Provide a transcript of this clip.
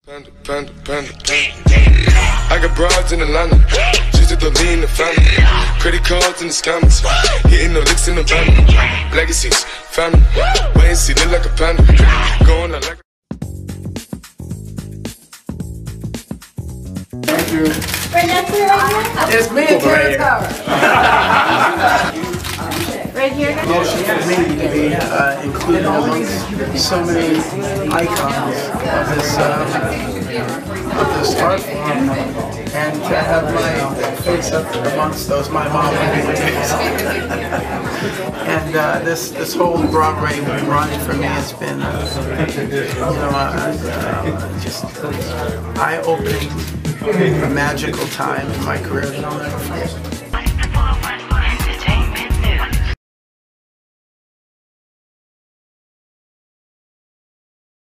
I got broads in Atlanta, just at the lean the family. Credit cards in the scammers, hitting the licks in the van. Legacies, family, wait and see, look like a panda. Going out like Thank you. It's me and Terrence Howard. Right here. Emotion for me to be included amongst so many icons of this art form, and to have my face up amongst those. My mom would be the case. And this whole Broadway run for me has been, just eye-opening, a magical time in my career that I'll never forget.